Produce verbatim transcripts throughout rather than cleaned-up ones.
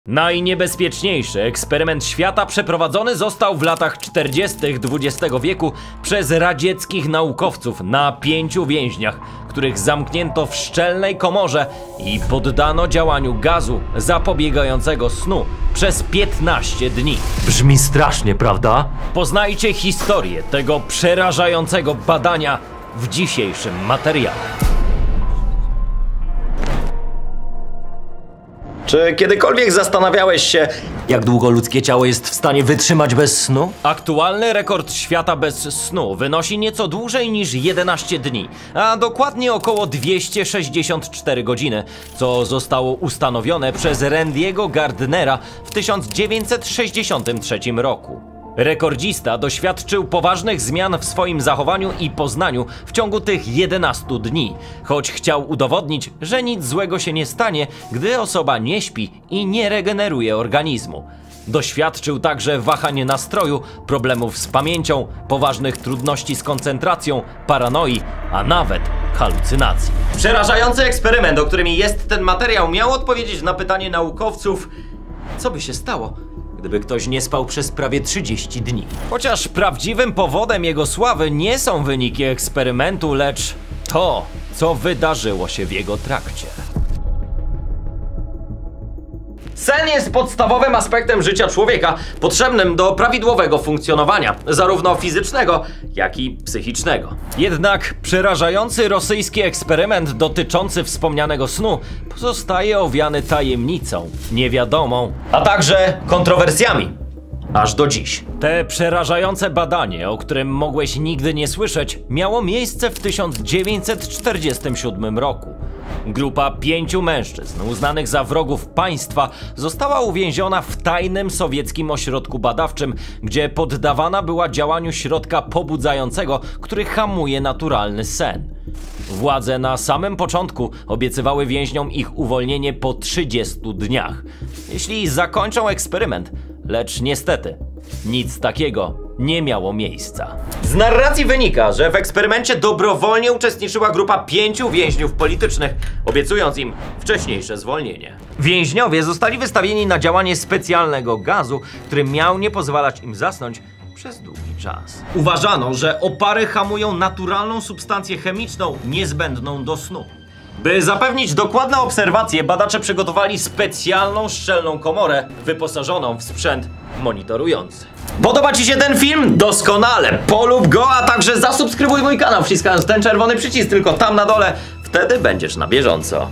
Najniebezpieczniejszy eksperyment świata przeprowadzony został w latach czterdziestych dwudziestego wieku przez radzieckich naukowców na pięciu więźniach, których zamknięto w szczelnej komorze i poddano działaniu gazu zapobiegającego snu przez piętnaście dni. Brzmi strasznie, prawda? Poznajcie historię tego przerażającego badania w dzisiejszym materiale. Czy kiedykolwiek zastanawiałeś się, jak długo ludzkie ciało jest w stanie wytrzymać bez snu? Aktualny rekord świata bez snu wynosi nieco dłużej niż jedenaście dni, a dokładnie około dwieście sześćdziesiąt cztery godziny, co zostało ustanowione przez Randy'ego Gardnera w tysiąc dziewięćset sześćdziesiątym trzecim roku. Rekordzista doświadczył poważnych zmian w swoim zachowaniu i poznaniu w ciągu tych jedenastu dni, choć chciał udowodnić, że nic złego się nie stanie, gdy osoba nie śpi i nie regeneruje organizmu. Doświadczył także wahań nastroju, problemów z pamięcią, poważnych trudności z koncentracją, paranoi, a nawet halucynacji. Przerażający eksperyment, o którym jest ten materiał, miał odpowiedzieć na pytanie naukowców, co by się stało, gdyby ktoś nie spał przez prawie trzydzieści dni. Chociaż prawdziwym powodem jego sławy nie są wyniki eksperymentu, lecz to, co wydarzyło się w jego trakcie. Sen jest podstawowym aspektem życia człowieka, potrzebnym do prawidłowego funkcjonowania, zarówno fizycznego, jak i psychicznego. Jednak przerażający rosyjski eksperyment dotyczący wspomnianego snu pozostaje owiany tajemnicą, niewiadomą, a także kontrowersjami. Aż do dziś. Te przerażające badanie, o którym mogłeś nigdy nie słyszeć, miało miejsce w tysiąc dziewięćset czterdziestym siódmym roku. Grupa pięciu mężczyzn uznanych za wrogów państwa została uwięziona w tajnym sowieckim ośrodku badawczym, gdzie poddawana była działaniu środka pobudzającego, który hamuje naturalny sen. Władze na samym początku obiecywały więźniom ich uwolnienie po trzydziestu dniach, jeśli zakończą eksperyment, lecz niestety nic takiego nie miało miejsca. Z narracji wynika, że w eksperymencie dobrowolnie uczestniczyła grupa pięciu więźniów politycznych, obiecując im wcześniejsze zwolnienie. Więźniowie zostali wystawieni na działanie specjalnego gazu, który miał nie pozwalać im zasnąć przez długi czas. Uważano, że opary hamują naturalną substancję chemiczną niezbędną do snu. By zapewnić dokładne obserwacje, badacze przygotowali specjalną szczelną komorę wyposażoną w sprzęt monitorujący. Podoba Ci się ten film? Doskonale! Polub go, a także zasubskrybuj mój kanał, wciskając ten czerwony przycisk tylko tam na dole. Wtedy będziesz na bieżąco.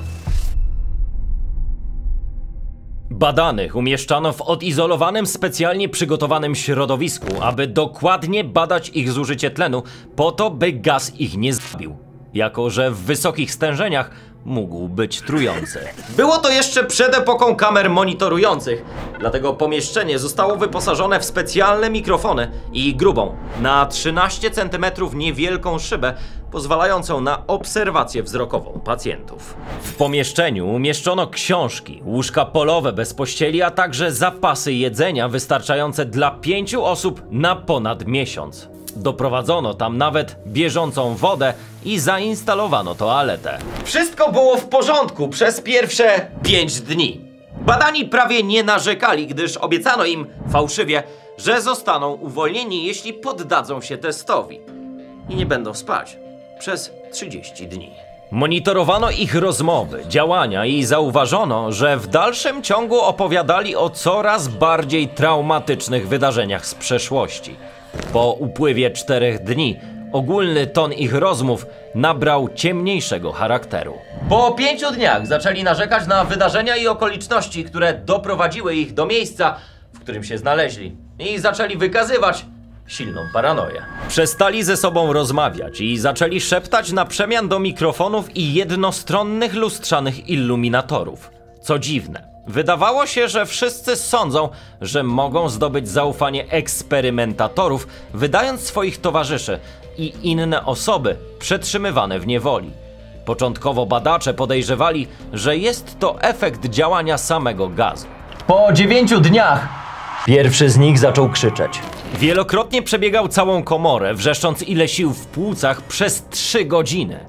Badanych umieszczano w odizolowanym, specjalnie przygotowanym środowisku, aby dokładnie badać ich zużycie tlenu, po to, by gaz ich nie zabił, jako że w wysokich stężeniach mógł być trujący. Było to jeszcze przed epoką kamer monitorujących, dlatego pomieszczenie zostało wyposażone w specjalne mikrofony i grubą, na trzynaście centymetrów niewielką szybę, pozwalającą na obserwację wzrokową pacjentów. W pomieszczeniu umieszczono książki, łóżka polowe bez pościeli, a także zapasy jedzenia wystarczające dla pięciu osób na ponad miesiąc. Doprowadzono tam nawet bieżącą wodę i zainstalowano toaletę. Wszystko było w porządku przez pierwsze pięć dni. Badani prawie nie narzekali, gdyż obiecano im fałszywie, że zostaną uwolnieni, jeśli poddadzą się testowi i nie będą spać przez trzydzieści dni. Monitorowano ich rozmowy, działania i zauważono, że w dalszym ciągu opowiadali o coraz bardziej traumatycznych wydarzeniach z przeszłości. Po upływie czterech dni ogólny ton ich rozmów nabrał ciemniejszego charakteru. Po pięciu dniach zaczęli narzekać na wydarzenia i okoliczności, które doprowadziły ich do miejsca, w którym się znaleźli, i zaczęli wykazywać silną paranoję. Przestali ze sobą rozmawiać i zaczęli szeptać na przemian do mikrofonów i jednostronnych lustrzanych iluminatorów. Co dziwne, wydawało się, że wszyscy sądzą, że mogą zdobyć zaufanie eksperymentatorów, wydając swoich towarzyszy i inne osoby przetrzymywane w niewoli. Początkowo badacze podejrzewali, że jest to efekt działania samego gazu. Po dziewięciu dniach pierwszy z nich zaczął krzyczeć. Wielokrotnie przebiegał całą komorę, wrzeszcząc ile sił w płucach przez trzy godziny.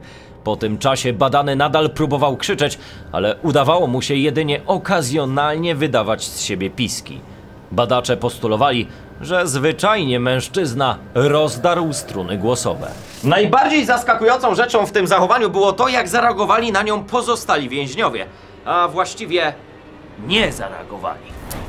Po tym czasie badany nadal próbował krzyczeć, ale udawało mu się jedynie okazjonalnie wydawać z siebie piski. Badacze postulowali, że zwyczajnie mężczyzna rozdarł struny głosowe. Najbardziej zaskakującą rzeczą w tym zachowaniu było to, jak zareagowali na nią pozostali więźniowie. A właściwie nie zareagowali.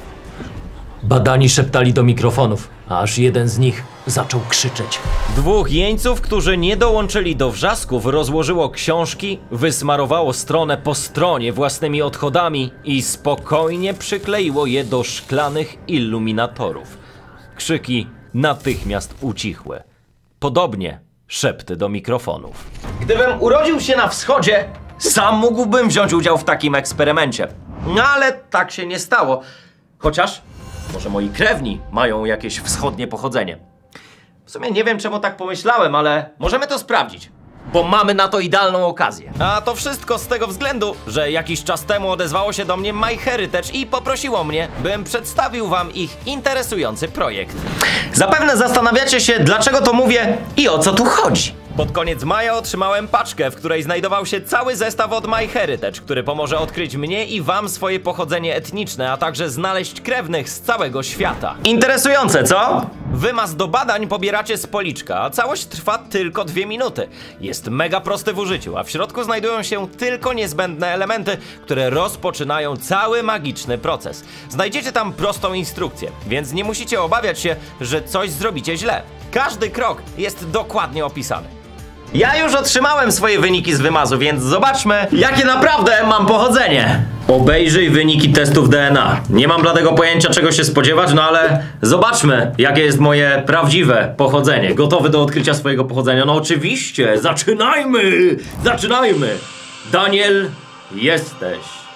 Badani szeptali do mikrofonów, aż jeden z nich zaczął krzyczeć. Dwóch jeńców, którzy nie dołączyli do wrzasków, rozłożyło książki, wysmarowało stronę po stronie własnymi odchodami i spokojnie przykleiło je do szklanych iluminatorów. Krzyki natychmiast ucichły. Podobnie szepty do mikrofonów. Gdybym urodził się na wschodzie, sam mógłbym wziąć udział w takim eksperymencie. No ale tak się nie stało. Chociaż może moi krewni mają jakieś wschodnie pochodzenie. W sumie nie wiem, czemu tak pomyślałem, ale możemy to sprawdzić, bo mamy na to idealną okazję. A to wszystko z tego względu, że jakiś czas temu odezwało się do mnie MyHeritage i poprosiło mnie, bym przedstawił wam ich interesujący projekt. Zapewne zastanawiacie się, dlaczego to mówię i o co tu chodzi. Pod koniec maja otrzymałem paczkę, w której znajdował się cały zestaw od MyHeritage, który pomoże odkryć mnie i wam swoje pochodzenie etniczne, a także znaleźć krewnych z całego świata. Interesujące, co? Wymaz do badań pobieracie z policzka, a całość trwa tylko dwie minuty. Jest mega prosty w użyciu, a w środku znajdują się tylko niezbędne elementy, które rozpoczynają cały magiczny proces. Znajdziecie tam prostą instrukcję, więc nie musicie obawiać się, że coś zrobicie źle. Każdy krok jest dokładnie opisany. Ja już otrzymałem swoje wyniki z wymazu, więc zobaczmy, jakie naprawdę mam pochodzenie. Obejrzyj wyniki testów D N A. Nie mam bladego pojęcia, czego się spodziewać, no ale zobaczmy, jakie jest moje prawdziwe pochodzenie. Gotowy do odkrycia swojego pochodzenia? No oczywiście, zaczynajmy! Zaczynajmy! Daniel, jesteś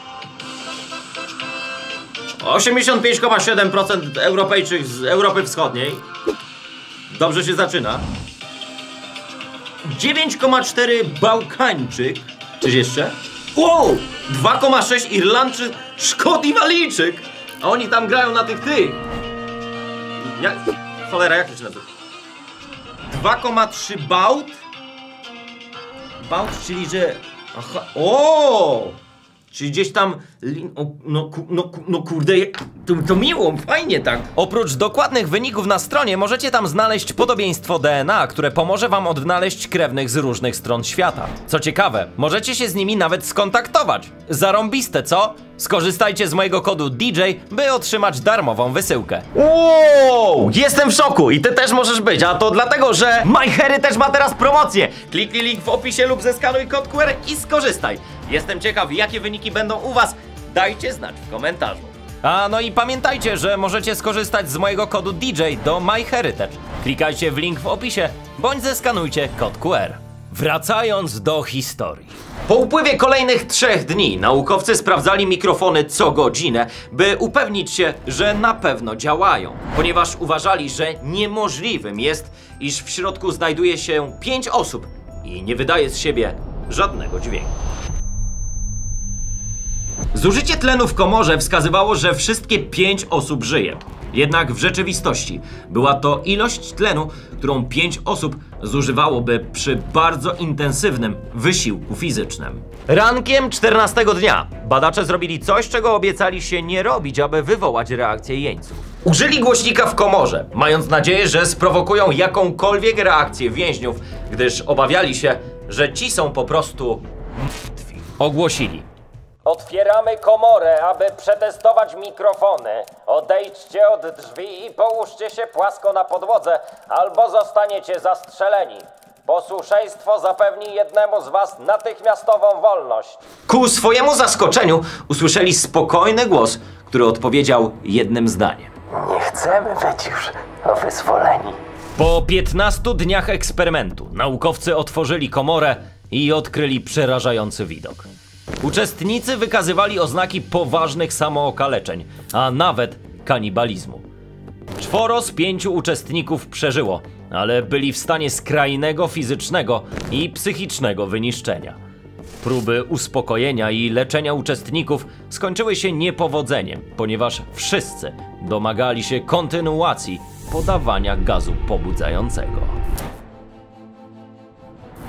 osiemdziesiąt pięć przecinek siedem procent Europejczyk z Europy Wschodniej. Dobrze się zaczyna. dziewięć przecinek cztery Bałkańczyk. Czyż jeszcze? Wow! dwa przecinek sześć Irlandczyk, Szkot i Walijczyk. A oni tam grają na tych tych. Jak? Cholera, jak to się nazywa? dwa przecinek trzy Bałt. Bałt, czyli że... Aha. O! Czyli gdzieś tam... O, no, no, no kurde, to, to miło, fajnie tak. Oprócz dokładnych wyników na stronie możecie tam znaleźć podobieństwo D N A, które pomoże wam odnaleźć krewnych z różnych stron świata. Co ciekawe, możecie się z nimi nawet skontaktować. Zarąbiste, co? Skorzystajcie z mojego kodu D J, by otrzymać darmową wysyłkę. Wow! Jestem w szoku i ty też możesz być, a to dlatego, że MyHeritage ma teraz promocję. Kliknij link w opisie lub zeskanuj kod Q R i skorzystaj. Jestem ciekaw, jakie wyniki będą u was. Dajcie znać w komentarzu. A no i pamiętajcie, że możecie skorzystać z mojego kodu D J do MyHeritage. Klikajcie w link w opisie, bądź zeskanujcie kod Q R. Wracając do historii. Po upływie kolejnych trzech dni naukowcy sprawdzali mikrofony co godzinę, by upewnić się, że na pewno działają, ponieważ uważali, że niemożliwym jest, iż w środku znajduje się pięć osób i nie wydaje z siebie żadnego dźwięku. Zużycie tlenu w komorze wskazywało, że wszystkie pięć osób żyje. Jednak w rzeczywistości była to ilość tlenu, którą pięć osób zużywałoby przy bardzo intensywnym wysiłku fizycznym. Rankiem czternastego dnia badacze zrobili coś, czego obiecali się nie robić, aby wywołać reakcję jeńców. Użyli głośnika w komorze, mając nadzieję, że sprowokują jakąkolwiek reakcję więźniów, gdyż obawiali się, że ci są po prostu martwi. Ogłosili: otwieramy komorę, aby przetestować mikrofony. Odejdźcie od drzwi i połóżcie się płasko na podłodze, albo zostaniecie zastrzeleni. Posłuszeństwo zapewni jednemu z was natychmiastową wolność. Ku swojemu zaskoczeniu usłyszeli spokojny głos, który odpowiedział jednym zdaniem. Nie chcemy być już wyzwoleni. Po piętnastu dniach eksperymentu naukowcy otworzyli komorę i odkryli przerażający widok. Uczestnicy wykazywali oznaki poważnych samookaleczeń, a nawet kanibalizmu. Czworo z pięciu uczestników przeżyło, ale byli w stanie skrajnego fizycznego i psychicznego wyniszczenia. Próby uspokojenia i leczenia uczestników skończyły się niepowodzeniem, ponieważ wszyscy domagali się kontynuacji podawania gazu pobudzającego.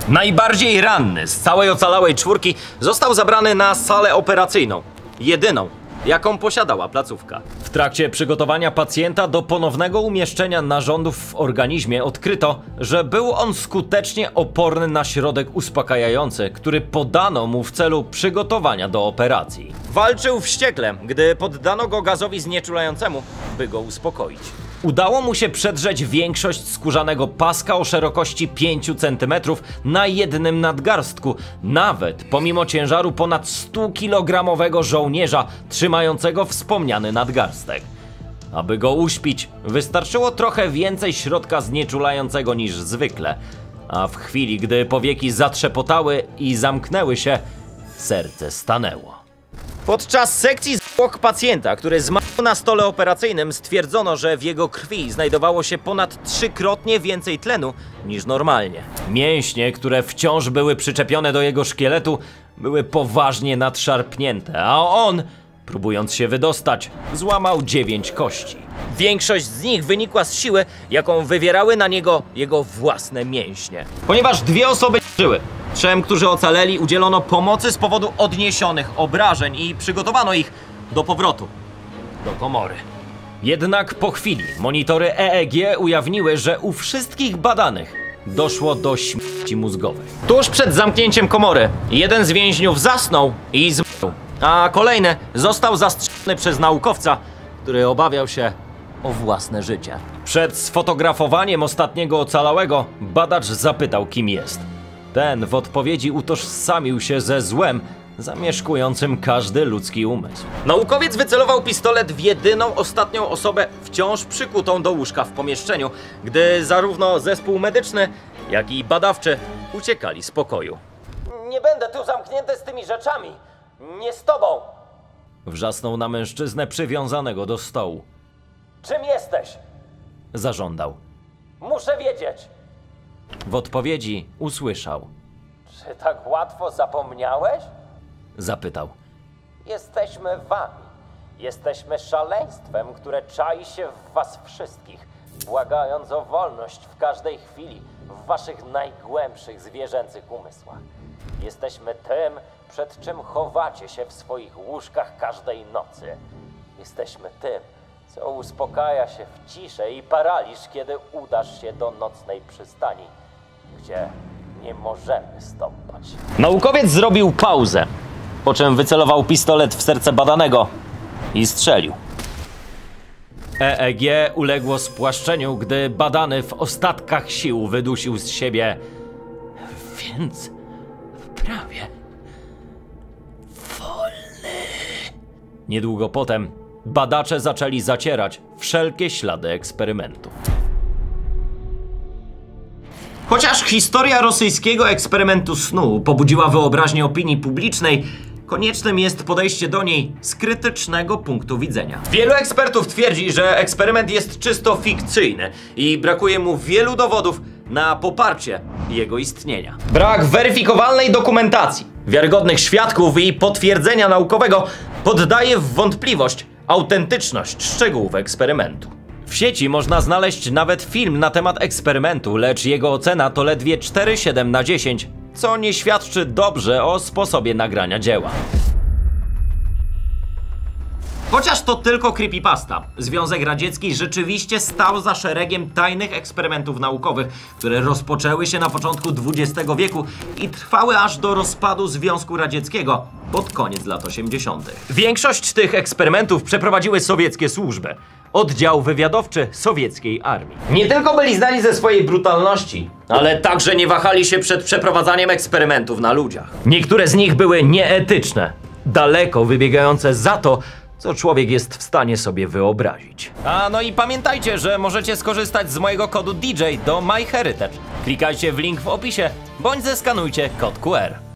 Najbardziej ranny z całej ocalałej czwórki został zabrany na salę operacyjną. Jedyną, jaką posiadała placówka. W trakcie przygotowania pacjenta do ponownego umieszczenia narządów w organizmie odkryto, że był on skutecznie oporny na środek uspokajający, który podano mu w celu przygotowania do operacji. Walczył wściekle, gdy poddano go gazowi znieczulającemu, by go uspokoić. Udało mu się przedrzeć większość skórzanego paska o szerokości pięć centymetrów na jednym nadgarstku, nawet pomimo ciężaru ponad stukilogramovego żołnierza trzymającego wspomniany nadgarstek. Aby go uśpić, wystarczyło trochę więcej środka znieczulającego niż zwykle, a w chwili, gdy powieki zatrzepotały i zamknęły się, serce stanęło. Podczas sekcji zwłok pacjenta, który zmarł na stole operacyjnym, stwierdzono, że w jego krwi znajdowało się ponad trzykrotnie więcej tlenu niż normalnie. Mięśnie, które wciąż były przyczepione do jego szkieletu, były poważnie nadszarpnięte, a on, próbując się wydostać, złamał dziewięć kości. Większość z nich wynikła z siły, jaką wywierały na niego jego własne mięśnie. Ponieważ dwie osoby żyły, trzem, którzy ocaleli, udzielono pomocy z powodu odniesionych obrażeń i przygotowano ich do powrotu do komory. Jednak po chwili monitory E E G ujawniły, że u wszystkich badanych doszło do śmierci mózgowej. Tuż przed zamknięciem komory jeden z więźniów zasnął i zmarł, a kolejny został zastrzelony przez naukowca, który obawiał się o własne życie. Przed sfotografowaniem ostatniego ocalałego badacz zapytał, kim jest. Ten w odpowiedzi utożsamił się ze złem zamieszkującym każdy ludzki umysł. Naukowiec wycelował pistolet w jedyną ostatnią osobę wciąż przykutą do łóżka w pomieszczeniu, gdy zarówno zespół medyczny, jak i badawczy uciekali z pokoju. Nie będę tu zamknięty z tymi rzeczami. Nie z tobą. Wrzasnął na mężczyznę przywiązanego do stołu. Czym jesteś? Zażądał. Muszę wiedzieć. W odpowiedzi usłyszał. Czy tak łatwo zapomniałeś? Zapytał. Jesteśmy wami. Jesteśmy szaleństwem, które czai się w was wszystkich, błagając o wolność w każdej chwili w waszych najgłębszych zwierzęcych umysłach. Jesteśmy tym, przed czym chowacie się w swoich łóżkach każdej nocy. Jesteśmy tym, co uspokaja się w ciszę i paraliż, kiedy udasz się do nocnej przystani, gdzie nie możemy stąpać. Naukowiec zrobił pauzę, po czym wycelował pistolet w serce badanego i strzelił. E E G uległo spłaszczeniu, gdy badany w ostatkach sił wydusił z siebie. Więc prawie wolny. Niedługo potem badacze zaczęli zacierać wszelkie ślady eksperymentu. Chociaż historia rosyjskiego eksperymentu snu pobudziła wyobraźnię opinii publicznej, koniecznym jest podejście do niej z krytycznego punktu widzenia. Wielu ekspertów twierdzi, że eksperyment jest czysto fikcyjny i brakuje mu wielu dowodów na poparcie jego istnienia. Brak weryfikowalnej dokumentacji, wiarygodnych świadków i potwierdzenia naukowego poddaje w wątpliwość autentyczność szczegółów eksperymentu. W sieci można znaleźć nawet film na temat eksperymentu, lecz jego ocena to ledwie cztery przecinek siedem na dziesięć, co nie świadczy dobrze o sposobie nagrania dzieła. Chociaż to tylko creepypasta, Związek Radziecki rzeczywiście stał za szeregiem tajnych eksperymentów naukowych, które rozpoczęły się na początku dwudziestego wieku i trwały aż do rozpadu Związku Radzieckiego pod koniec lat osiemdziesiątych. Większość tych eksperymentów przeprowadziły sowieckie służby. Oddział wywiadowczy sowieckiej armii. Nie tylko byli znani ze swojej brutalności, ale także nie wahali się przed przeprowadzaniem eksperymentów na ludziach. Niektóre z nich były nieetyczne, daleko wybiegające za to, co człowiek jest w stanie sobie wyobrazić. A no i pamiętajcie, że możecie skorzystać z mojego kodu D J do MyHeritage. Klikajcie w link w opisie, bądź zeskanujcie kod Q R.